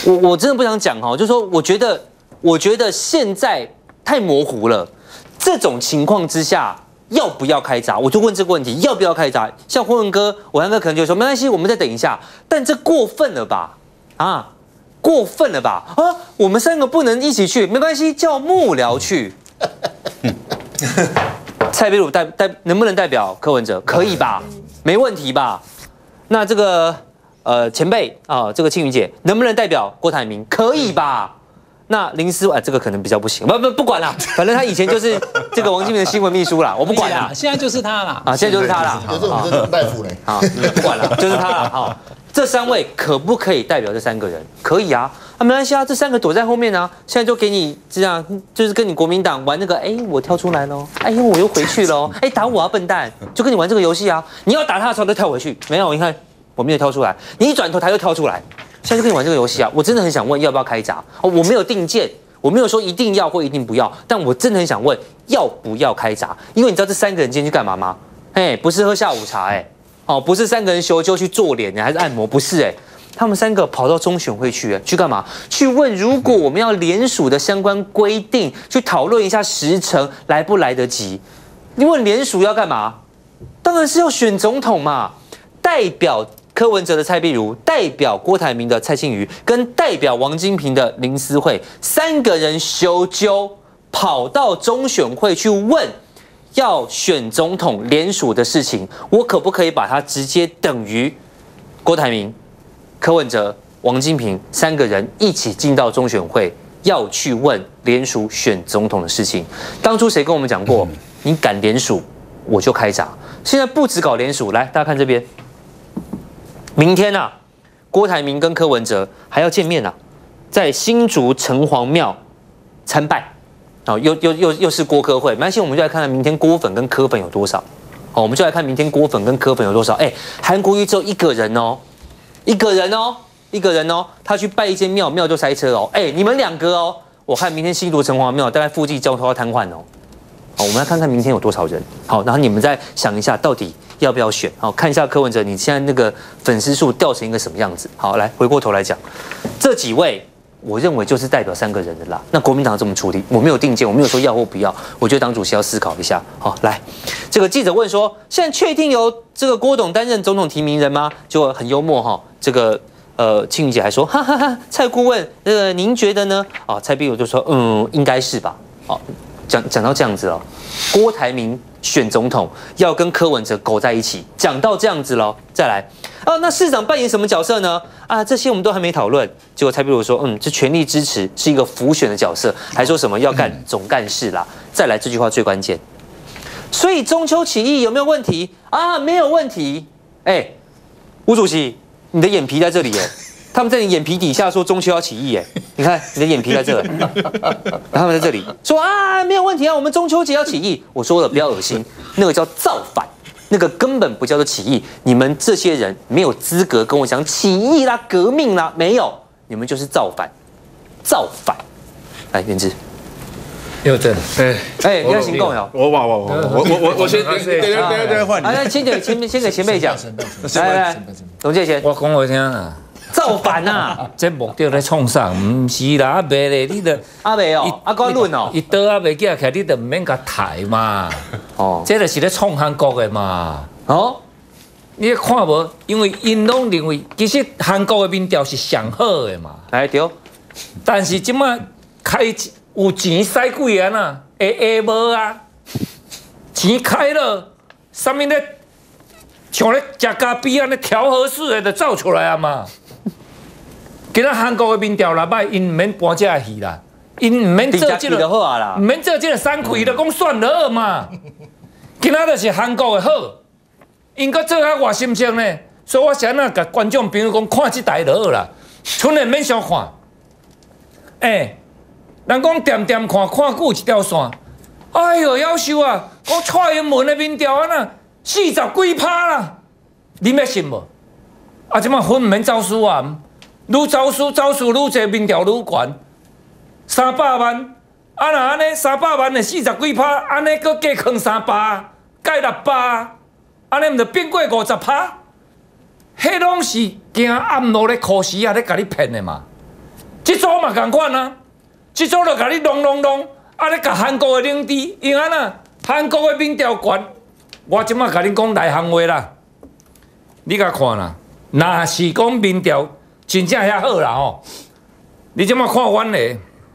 我真的不想讲哈，就是说我觉得现在太模糊了。这种情况之下，要不要开闸？我就问这个问题，要不要开闸？像辉文哥、伟汉哥可能就说没关系，我们再等一下。但这过分了吧？啊，过分了吧？啊，我们3个不能一起去，没关系，叫幕僚去。蔡壁如能不能代表柯文哲？可以吧？没问题吧？那这个前辈啊，这个庆云姐能不能代表郭台铭？可以吧？那林思这个可能比较不行，不管啦，反正他以前就是这个王金平的新闻秘书啦，我不管啦， 现在就是他啦， 啊，现在就是他啦， 可是我们这大夫嘞， 好，不管了，就是他了，好，这3位可不可以代表这3个人？可以啊，没关系啊，这3个躲在后面啊，现在就给你这样，就是跟你国民党玩那个，我跳出来喽，我又回去喽，打我啊，笨蛋，就跟你玩这个游戏啊，你要打他的时候就跳回去，没有，你看我没有跳出来，你一转头他又跳出来。现在就跟你玩这个游戏啊！我真的很想问，要不要开闸？我没有定见，我没有说一定要或一定不要，但我真的很想问，要不要开闸？因为你知道这3个人今天去干嘛吗？不是喝下午茶，不是3个人修去做脸还是按摩，不是他们3个跑到中选会去干嘛？去问如果我们要联署的相关规定，去讨论一下时程来不来得及？你问联署要干嘛？当然是要选总统嘛，代表柯文哲的蔡壁如，代表郭台铭的蔡庆瑜，跟代表王金平的林思慧，3个人修纠跑到中选会去问要选总统联署的事情，我可不可以把它直接等于郭台铭、柯文哲、王金平3个人一起进到中选会，要去问联署选总统的事情？当初谁跟我们讲过，你敢联署，我就开闸。现在不只搞联署，来大家看这边。明天郭台铭跟柯文哲还要见面在新竹城隍庙参拜，又是郭柯会，没关系，我们就来看看明天郭粉跟柯粉有多少。我们就来看明天郭粉跟柯粉有多少。韩国瑜只有1个人哦，一个人哦，他去拜一间庙，庙就塞车哦。你们2个哦，我看明天新竹城隍庙大概附近交通要瘫痪哦。好，我们来看看明天有多少人。好，然后你们再想一下，到底要不要选？好，看一下柯文哲，你现在那个粉丝数掉成一个什么样子？好，来回过头来讲，这几位，我认为就是代表3个人的啦。那国民党怎么处理？我没有定见，我没有说要或不要，我觉得党主席要思考一下。好，来，这个记者问说，现在确定由这个郭董担任总统提名人吗？就很幽默哈，这个庆云姐还说，哈哈哈，蔡顾问，您觉得呢？蔡壁如就说，应该是吧。讲到这样子了，郭台铭选总统要跟柯文哲勾在一起，讲到这样子了，再来那市长扮演什么角色呢？这些我们都还没讨论。结果蔡壁如说，这全力支持是一个辅选的角色，还说什么要干总干事啦。再来这句话最关键，所以中秋起义有没有问题没有问题。吴主席，你的眼皮在这里他们在你眼皮底下说中秋要起义你看你的眼皮在这里，他们在这里说没有问题我们中秋节要起义。我说了不要恶心，那个叫造反，那个根本不叫做起义。你们这些人没有资格跟我讲起义啦、革命啦，没有，你们就是造反，造反。来，元智。 又正， 你要行动哟！ 我先等换你。 先给前辈讲。来，董介贤， 我讲我听啊。 造反这目的在创啥？唔是啦，阿伯咧，你得未哦，阿官论哦， 伊刀阿未架起来，你得唔免甲抬嘛。这就是咧创韩国的嘛。你看无？因为因拢认为，其实韩国的民调是上好的嘛。 对。 但是即摆开有钱使几个会无钱开了，啥物咧？像咧食咖啡安尼调和式的就走出来嘛。今仔韩国的民调啦歹，因唔免搬这戏啦，因唔免做这个，唔免做这个三魁就讲算了嘛。今仔就是韩国的好，因搁做较外心声呢，所以我先甲观众朋友讲，看这台就好啦，剩的免想看。人讲点点看，看久一条线。哎呦，夭寿啊！讲蔡英文的民调40几趴啦，你要信无？即摆分唔免走私愈走私愈侪，民调愈悬，300万。若安尼300万的40几趴，安尼搁加坑300，加600，安尼唔就变过50趴？迄拢是惊暗路咧考试咧，甲你骗的嘛。 这组嘛同款啊，这组就甲你弄，啊咧甲韩国的领地，因安那韩国的民调悬，我即马甲你讲内行话啦，你甲看啦，若是讲民调真正遐好啦吼，你即马看阮嘞，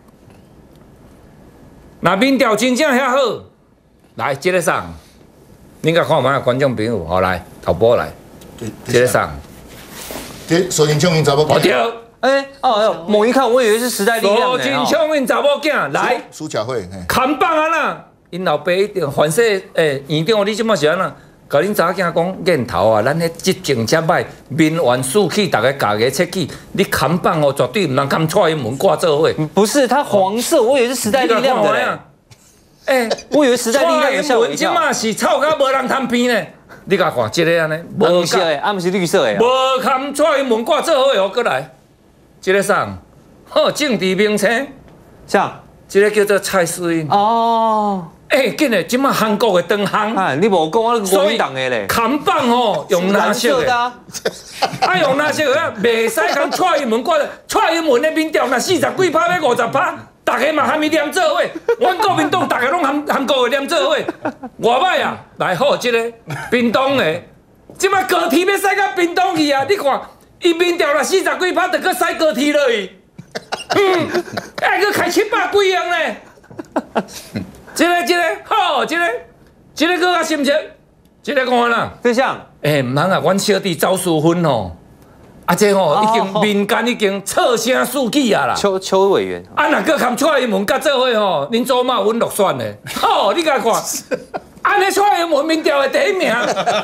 若民调真正遐好，来即个上，恁甲看嘛，观众朋友，好来头部来，即个上， 这苏金昌因查某好对。 猛一看，我以为是时代力量苏金昌因查某囝来苏巧慧， 扛棒啊啦！因老爸一定反正院长，你即马是安那？甲恁查囝讲念头啊，咱迄执政遮歹，民怨士气，大家家己切记，你扛棒哦，绝对唔通扛蔡英文挂做伙。 不是，他黄色，我以为是时代力量的嘞。我以为时代力量的吓我一跳。 即马是臭到无人贪边呢。你甲看，即个安尼， 无色的，啊，毋是绿色的。 无扛蔡英文挂做伙哦，过来。这个上，政治名称， 像这个叫做蔡适应。 哦， 紧嘞，即马韩国的长项。 你无讲我国民党的嘞。 扛棒哦，用蓝色的。啊，用蓝色的，袂使讲蔡英文挂的。蔡英文的民调，若40几%要50%，大家嘛含伊连做伙。阮国民党大家拢韩国的连做伙，偌歹啊！来好，这个屏东的，即马高铁要驶到屏东去啊！你看。伊民调若40几%，就搁驶高铁落去，还搁开700几样呢。这个好，这个搁较深切，这个看啦。 对象， 唔通啊，阮小弟赵淑芬吼，这吼已经民间已经侧声四起啊啦。 邱委员， 若搁含蔡英文甲做伙吼，恁祖妈阮落选的。好，你甲看，安尼蔡英文民调的第一名，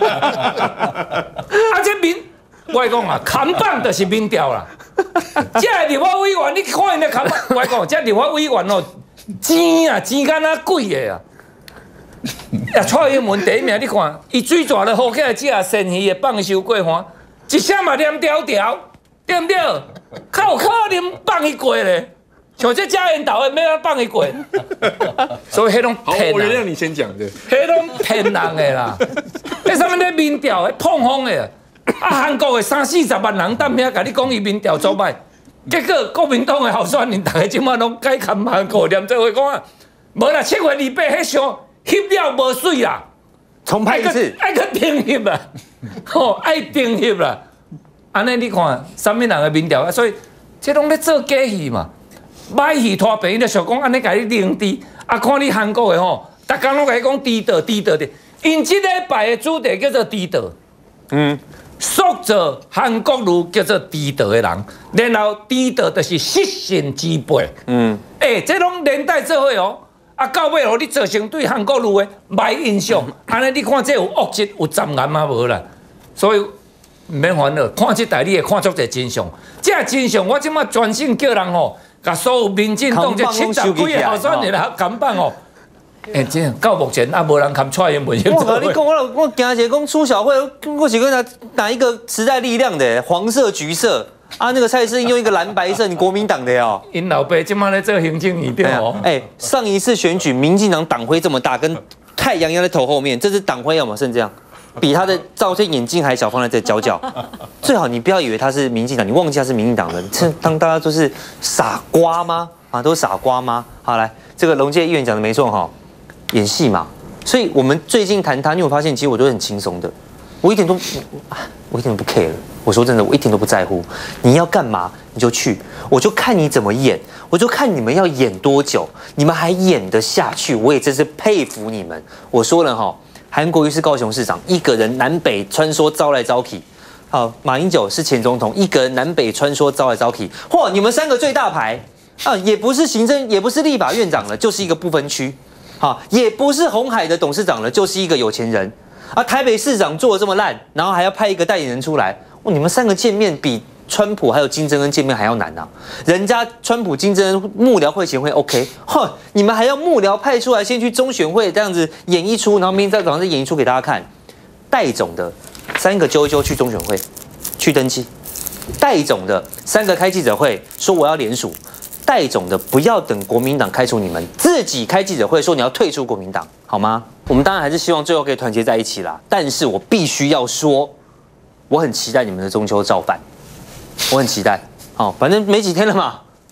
这民。我讲啊，扛棒就是民调啦。这立法委员，你看因的扛棒，我讲这立法委员哦，钱敢若贵的啊。蔡英文第一名，你看，伊水蛇咧好起来，只鲜鱼的放收过环，一声嘛黏条条，对不对？较有可能放伊过咧。像这家人岛的，要放伊过。所以迄种骗人。 我原谅你先讲的。 迄种骗人的啦，迄上面咧民调，碰风的。韩国的30-40万人等遐，甲你讲伊民调做歹，结果国民党的候选人，大家即马拢改看韩国连做伙讲啊，无啦，7月28迄上翕了无水啦， 重拍一次， 爱去订翕啦，爱订翕啦，安尼你看，啥物人的民调啊？所以这拢咧做假戏嘛，买戏拖病，就想讲安尼甲你凌迟，看你韩国的吼，逐工拢甲你讲低调的，因即礼拜的主题叫做低调，塑造韩国瑜叫做低调的人，然后低调就是失信之辈。这拢连带做伙哦。到尾哦，你造成对韩国瑜的歹印象，安尼你看这有恶质有残颜吗？无啦。所以唔免烦恼，看这台你会看出一个真相。这真相我即马专心叫人吼，甲所有民进党这70几个候选人来扛棒哦。这到目前无人敢蔡英文。 我跟你讲，我惊一个讲苏小慧，我是跟哪一个时代力量的黄色、橘色啊？那个蔡适应用一个蓝白色，你国民党的哦。 因老爸今麦咧做行政院长哦。 上一次选举，民进党党徽这么大，跟太阳压在头后面，这支党徽有没有剩这样？比他的照片眼镜还小，放在这角角。最好你不要以为他是民进党，你忘记他是民进党人，当大家都是傻瓜吗？都是傻瓜吗？好，来，这个龙介议员讲的没错哈。演戏嘛，所以我们最近谈他，你有发现，其实我都很轻松的，我一点都不 care。我说真的，我一点都不在乎。你要干嘛你就去，我就看你怎么演，我就看你们要演多久，你们还演得下去，我也真是佩服你们。我说了哈，韩国瑜是高雄市长，一个人南北穿梭招来招去。好，马英九是前总统，一个人南北穿梭招来招去。嚯，你们3个最大牌也不是行政，也不是立法院长了，就是一个不分区。好，也不是鸿海的董事长了，就是一个有钱人。台北市长做的这么烂，然后还要派一个代言人出来，你们3个见面比川普还有金正恩见面还要难啊！人家川普、金正恩幕僚会前会 OK， 你们还要幕僚派出来，先去中选会这样子演一出，然后明天早上再演一出给大家看。戴总的3个揪去中选会去登记，戴总的3个开记者会说我要联署。戴总的不要等国民党开除你们，自己开记者会说你要退出国民党，好吗？我们当然还是希望最后可以团结在一起啦。但是我必须要说，我很期待你们的中秋造反，我很期待。好，反正没几天了嘛，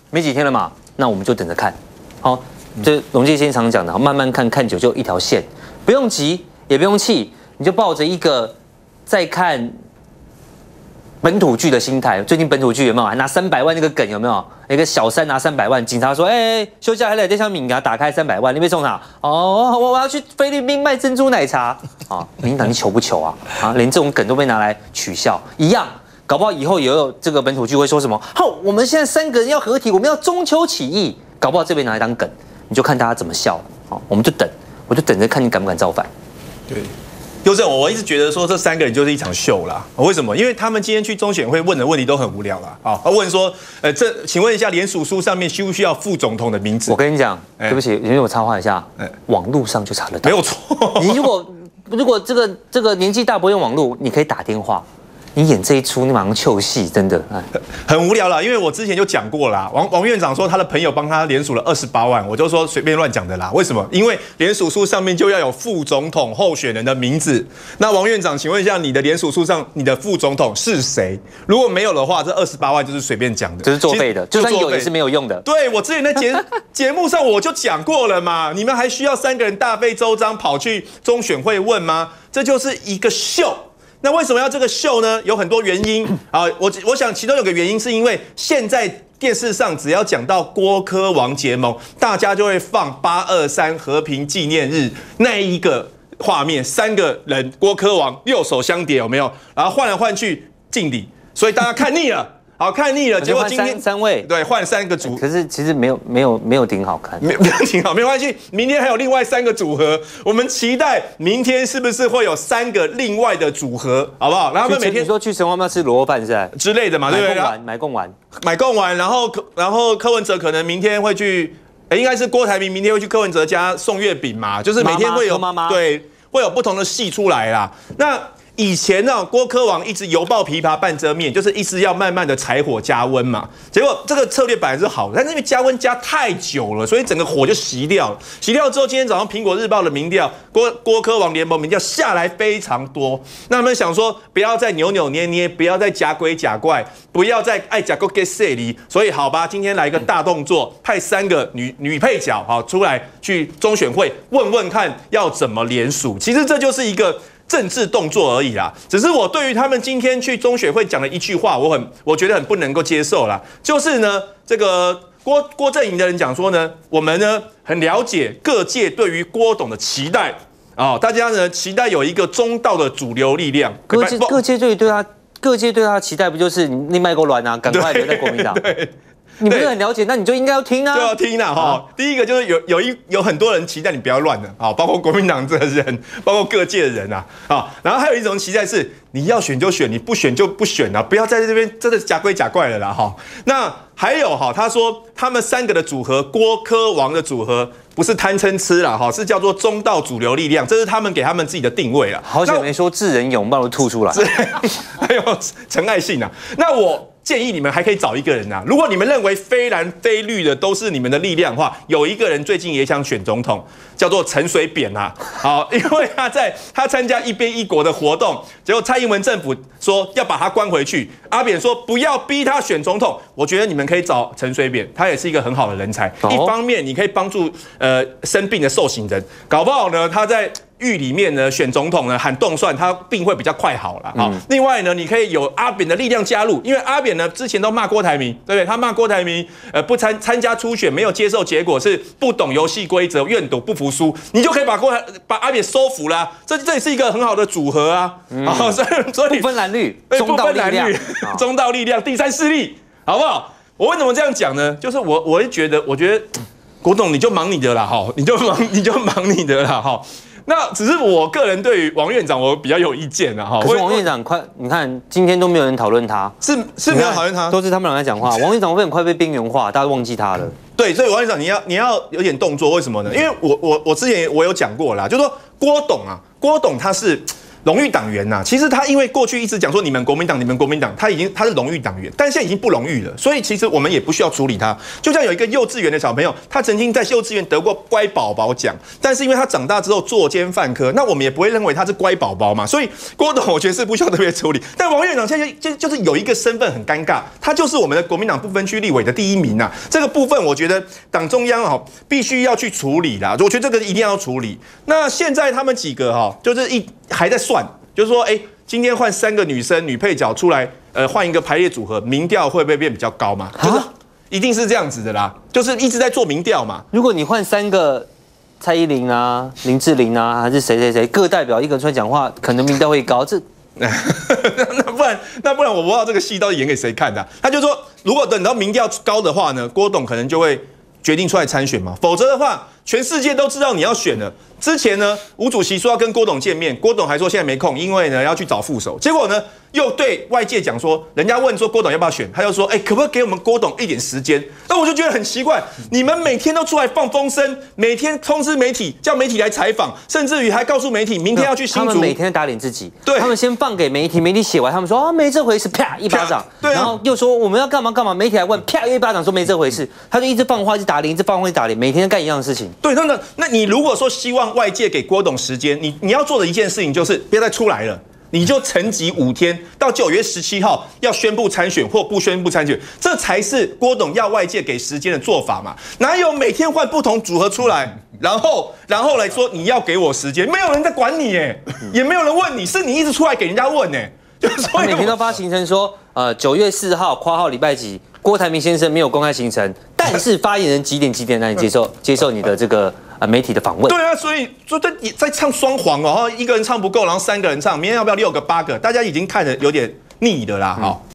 没几天了嘛，那我们就等着看。好，这龙介先常讲的，慢慢看，看久就一条线，不用急，也不用气，你就抱着一个在看本土剧的心态。最近本土剧有没有还拿300万那个梗有没有？一个小三拿300万，警察说：“休假还来这箱米，给他打开300万，你被送哪？哦，我要去菲律宾卖珍珠奶茶啊！民进党你糗不糗啊？啊，连这种梗都被拿来取笑，一样。”搞不好以后也有这个本土剧会说什么？好，我们现在3个人要合体，我们要中秋起义。搞不好这边拿来当梗，你就看大家怎么笑。好，我们就等，我就等着看你敢不敢造反。 对，优正，我一直觉得说这3个人就是一场秀啦。为什么？因为他们今天去中选会问的问题都很无聊啦。啊，问说，请问一下，联署书上面需不需要副总统的名字？ 我跟你讲，对不起，因为我插话一下，网络上就查得到， 没有错。 你如果这个年纪大不用网络，你可以打电话。你演这一出，你马上糗戏，真的， 很无聊啦。因为我之前就讲过啦，王院长说他的朋友帮他联署了28万，我就说随便乱讲的啦。为什么？因为联署书上面就要有副总统候选人的名字。那王院长，请问一下，你的联署书上你的副总统是谁？如果没有的话，这28万就是随便讲的， 就是作废的，就算有也是没有用的。 对，我之前在节目上我就讲过了嘛，你们还需要3个人大费周章跑去中选会问吗？这就是一个秀。那为什么要这个秀呢？有很多原因啊，我想其中有个原因是因为现在电视上只要讲到郭柯王结盟，大家就会放823和平纪念日那一个画面，3个人郭柯王6手相叠有没有？然后换来换去敬礼，所以大家看腻了。好看腻了，结果今天 3位对换3个组， 可是其实没有挺好看， 没有挺好，没关系。明天还有另外3个组合，我们期待明天是不是会有3个另外的组合，好不好？然后他们每天你说去城隍庙吃螺肉饭是吧？ 之类的嘛，对不对？ 买贡丸， 然后柯文哲可能明天会去，应该是郭台铭明天会去柯文哲家送月饼嘛，就是每天会有对会有不同的戏出来啦。那以前呢，郭柯王一直犹抱琵琶半遮面，就是一直要慢慢的柴火加温嘛。结果这个策略本来是好的，但是因为加温加太久了，所以整个火就熄掉了。熄掉之后，今天早上苹果日报的民调，郭柯王联盟民调下来非常多。那他们想说，不要再扭扭捏捏，不要再假鬼假怪，不要再爱假狗给塞离。所以好吧，今天来一个大动作，派3个女配角好出来去中选会问问看要怎么联署。其实这就是一个政治动作而已啦，只是我对于他们今天去中选会讲的一句话，我觉得很不能够接受啦，就是呢，这个郭阵营的人讲说呢，我们呢很了解各界对于郭董的期待啊，大家呢期待有一个中道的主流力量， 各界对他的期待不就是你卖够卵啊，赶快留在国民党。 对。 你不是很了解，那你就应该要听啊， 就要听啊哈。第一个就是有很多人期待你不要乱的啊，包括国民党的人，包括各界的人啊。然后还有一种期待是你要选就选，你不选就不选啊，不要在这边真的假鬼假怪了啦哈。那还有哈，他说他们3个的组合，郭柯王的组合不是贪嗔痴啦哈，是叫做中道主流力量，这是他们给他们自己的定位啦。 好久没说智人勇，不然我吐出来。 还有陈爱信啊，那我建议你们还可以找一个人啊，如果你们认为非蓝非绿的都是你们的力量的话，有一个人最近也想选总统，叫做陈水扁啊。好，因为他参加一边一国的活动，结果蔡英文政府说要把他关回去，阿扁说不要逼他选总统。我觉得你们可以找陈水扁，他也是一个很好的人才。一方面你可以帮助生病的受刑人，搞不好呢他在狱里面呢选总统呢喊动算，他病会比较快好了啊。另外呢，你可以有阿扁的力量加入，因为阿扁呢之前都骂郭台铭，对不对？他骂郭台铭不参加初选，没有接受结果，是不懂游戏规则，愿赌不服输，你就可以把阿扁收服啦。这也是一个很好的组合啊。所以不分蓝绿， 中道力量，中道力量，第3势力，好不好？我为什么这样讲呢？就是我会觉得，国董你就忙你的啦，哈，你就忙你的啦，哈。那只是我个人对于王院长我比较有意见啊，哈。 可是王院长你看今天都没有人讨论他， 是没有讨论他， 都是他们两个在讲话。王院长会很快被边缘化，大家忘记他了。 对，所以王院长你要有点动作，为什么呢？因为我之前我有讲过啦，就是说郭董他是荣誉党员呐，其实他因为过去一直讲说你们国民党，他是荣誉党员，但现在已经不荣誉了，所以其实我们也不需要处理他。就像有一个幼稚园的小朋友，他曾经在幼稚园得过乖宝宝奖，但是因为他长大之后作奸犯科，那我们也不会认为他是乖宝宝嘛，所以郭董我觉得是不需要特别处理。但王院长现在就是有一个身份很尴尬，他就是我们的国民党不分区立委的第1名啊，这个部分我觉得党中央必须要去处理啦，我觉得这个一定要处理。那现在他们几个就是还在算。就是说，今天换3个女生女配角出来，换一个排列组合，民调会不会变比较高嘛？就是一定是这样子的啦，就是一直在做民调嘛。 如果你换3个蔡依林啊、林志玲啊，还是谁各代表一个人出来讲话，可能民调会高。这那不然我不知道这个戏到底演给谁看的他就说，如果等到民调高的话呢，郭董可能就会决定出来参选嘛，否则的话，全世界都知道你要选了。之前呢，吴主席说要跟郭董见面，郭董还说现在没空，因为呢要去找副手。结果呢，又对外界讲说，人家问说郭董要不要选，他就说，可不可以给我们郭董一点时间？那我就觉得很奇怪，你们每天都出来放风声，每天通知媒体，叫媒体来采访，甚至于还告诉媒体明天要去新竹。 他们每天打脸自己， 对， 他们先放给媒体，媒体写完，他们说没这回事，啪一巴掌， 对然后又说我们要干嘛，媒体来问，啪一巴掌说没这回事，他就一直放话，一直打脸，一直放话，一直打脸，每天干一样的事情。 对，那你如果说希望外界给郭董时间，你要做的一件事情就是别再出来了，你就沉寂5天，到9月17号要宣布参选或不宣布参选，这才是郭董要外界给时间的做法嘛？哪有每天换不同组合出来，然后来说你要给我时间，没有人在管你也没有人问你，是你一直出来给人家问他每天都发行程说，9月4号括号礼拜几，郭台铭先生没有公开行程，但是发言人几点让你接受你的这个媒体的访问。 对啊，所以说在唱双簧哦，一个人唱不够，然后3个人唱，明天要不要6个8个？大家已经看得有点腻的啦，